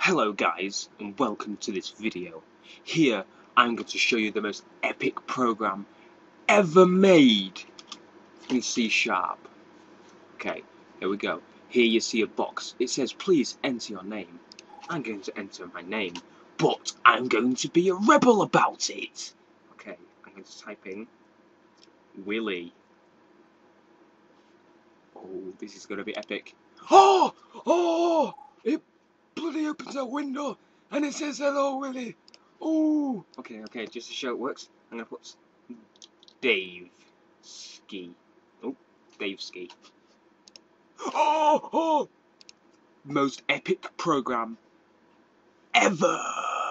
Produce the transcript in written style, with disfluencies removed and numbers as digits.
Hello guys, and welcome to this video. Here I'm going to show you the most epic program ever made in C#. Okay, here we go. Here you see a box. It says please enter your name. I'm going to enter my name, but I'm going to be a rebel about it. Okay, I'm going to type in Willie. Oh, this is going to be epic. Oh! It bloody opens that window and it says hello, Willie. Oh! Okay, just to show it works, I'm going to put Dave Ski. Oh, Dave Ski. Oh! Most epic program ever!